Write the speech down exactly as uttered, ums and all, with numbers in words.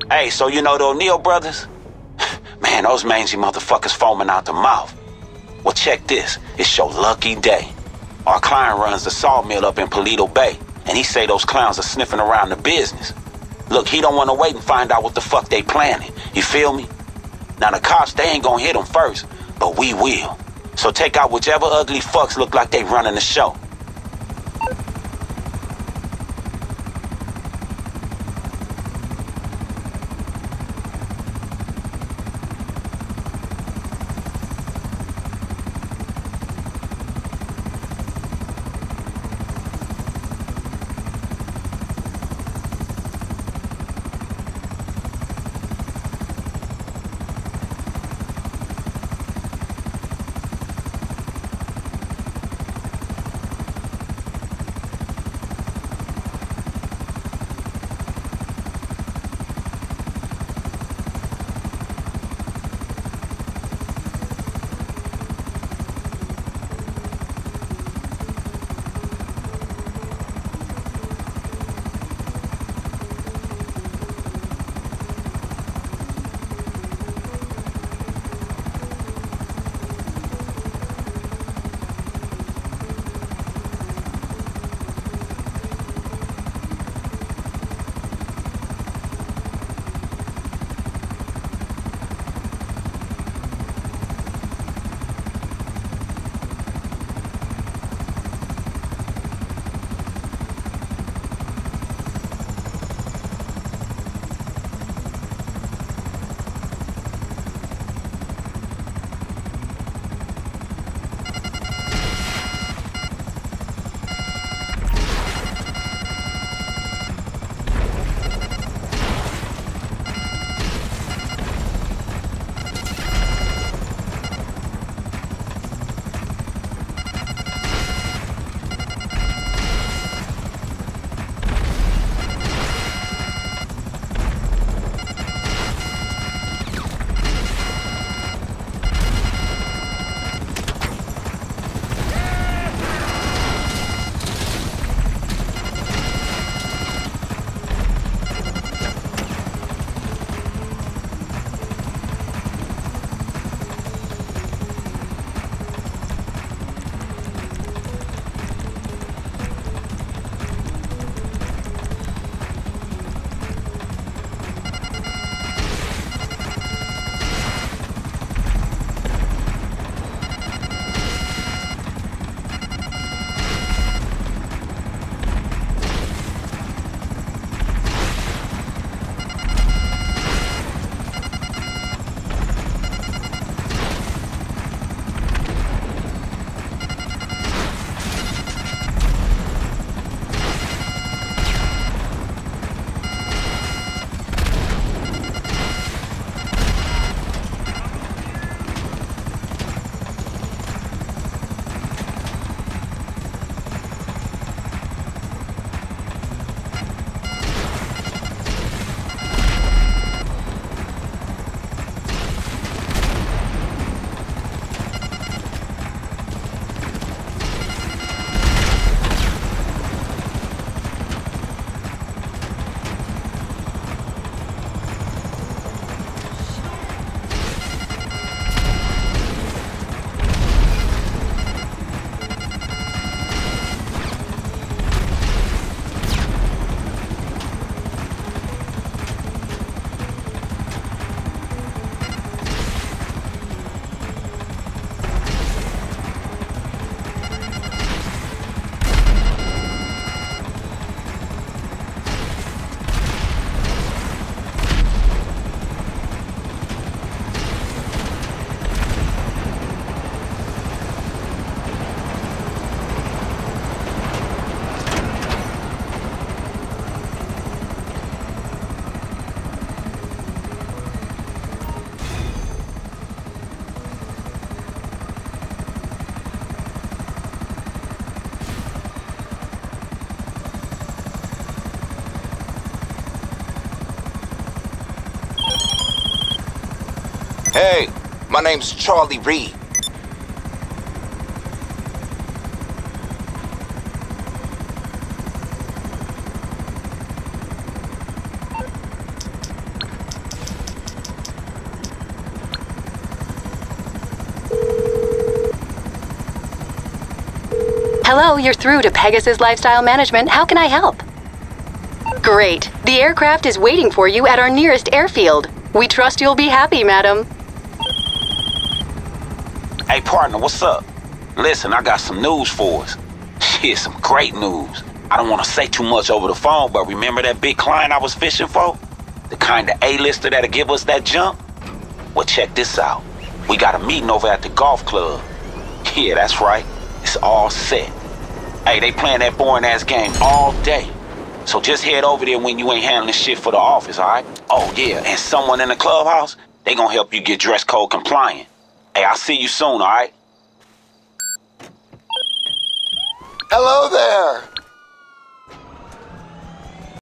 Hey, so you know the O'Neal brothers? Man, those mangy motherfuckers foaming out the mouth. Well, check this. It's your lucky day. Our client runs the sawmill up in Paleto Bay, and he say those clowns are sniffing around the business. Look, he don't want to wait and find out what the fuck they planning. You feel me? Now, the cops, they ain't gonna hit him first, but we will. So take out whichever ugly fucks look like they running the show. Hey, my name's Charlie Reed. Hello, you're through to Pegasus Lifestyle Management. How can I help? Great. The aircraft is waiting for you at our nearest airfield. We trust you'll be happy, madam. Hey, partner, what's up? Listen, I got some news for us. Shit, some great news. I don't want to say too much over the phone, but remember that big client I was fishing for? The kind of A-lister that'll give us that jump? Well, check this out. We got a meeting over at the golf club. Yeah, that's right. It's all set. Hey, they playing that boring-ass game all day. So just head over there when you ain't handling shit for the office, all right? Oh, yeah, and someone in the clubhouse, they gonna help you get dress code compliant. Hey, I'll see you soon, all right? Hello there.